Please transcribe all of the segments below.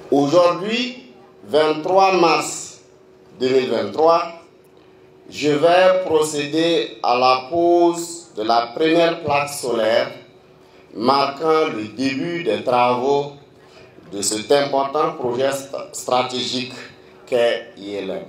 Aujourd'hui, 23 mars 2023, je vais procéder à la pose de la première plaque solaire marquant le début des travaux de cet important projet stratégique qu'est ILM.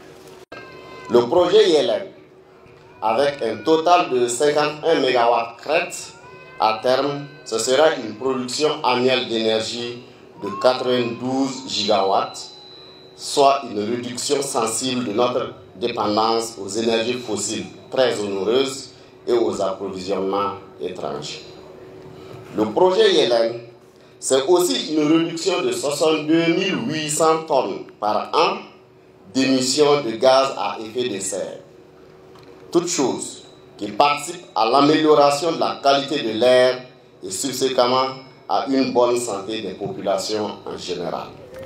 Le projet ILM, avec un total de 51 MW crête, à terme, ce sera une production annuelle d'énergie de 92 gigawatts, soit une réduction sensible de notre dépendance aux énergies fossiles très onéreuses et aux approvisionnements étrangers. Le projet ILM, c'est aussi une réduction de 62 800 tonnes par an d'émissions de gaz à effet de serre. Toute chose qui participe à l'amélioration de la qualité de l'air et subséquemment à une bonne santé des populations en général.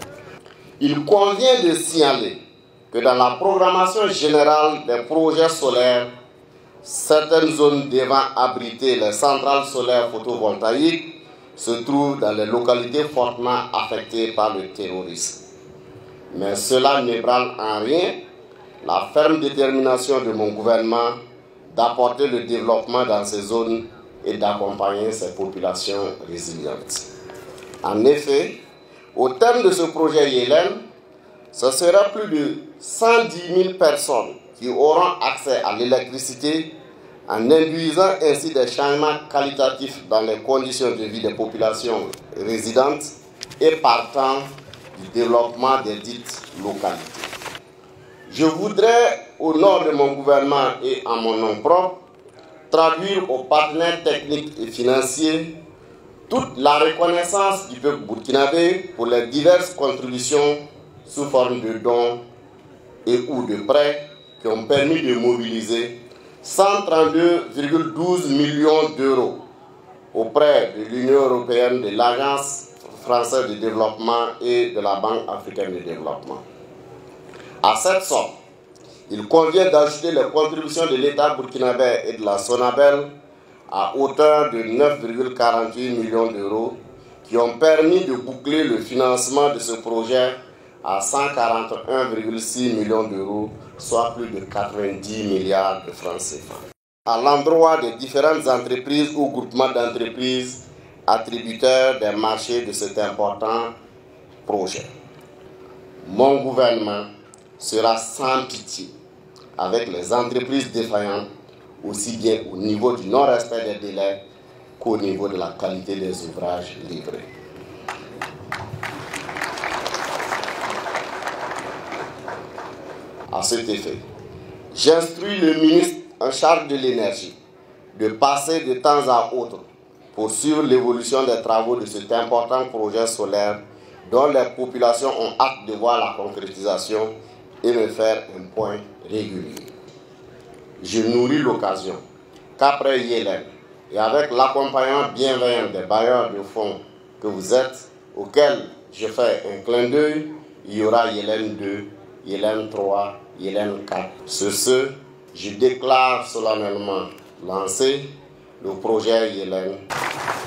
Il convient de signaler que dans la programmation générale des projets solaires, certaines zones devant abriter les centrales solaires photovoltaïques se trouvent dans les localités fortement affectées par le terrorisme. Mais cela n'ébranle en rien la ferme détermination de mon gouvernement d'apporter le développement dans ces zones et d'accompagner ces populations résilientes. En effet, au terme de ce projet ILM, ce sera plus de 110 000 personnes qui auront accès à l'électricité en induisant ainsi des changements qualitatifs dans les conditions de vie des populations résidentes et partant du développement des dites localités. Je voudrais, au nom de mon gouvernement et en mon nom propre, traduire aux partenaires techniques et financiers toute la reconnaissance du peuple burkinabé pour les diverses contributions sous forme de dons et ou de prêts qui ont permis de mobiliser 132,12 millions d'euros auprès de l'Union européenne, de l'Agence française de développement et de la Banque africaine de développement. À cette somme, il convient d'ajouter les contributions de l'État burkinabé et de la SONABEL à hauteur de 9,48 millions d'euros qui ont permis de boucler le financement de ce projet à 141,6 millions d'euros, soit plus de 90 milliards de francs CFA. À l'endroit des différentes entreprises ou groupements d'entreprises attributeurs des marchés de cet important projet, mon gouvernement sera sans pitié avec les entreprises défaillantes, aussi bien au niveau du non-respect des délais qu'au niveau de la qualité des ouvrages livrés. À cet effet, j'instruis le ministre en charge de l'énergie de passer de temps à autre pour suivre l'évolution des travaux de cet important projet solaire dont les populations ont hâte de voir la concrétisation et me faire un point régulier. Je nourris l'occasion qu'après ILM et avec l'accompagnement bienveillant des bailleurs de fonds que vous êtes, auxquels je fais un clin d'œil, il y aura ILM 2, ILM 3, ILM 4. Sur ce, je déclare solennellement lancé le projet ILM.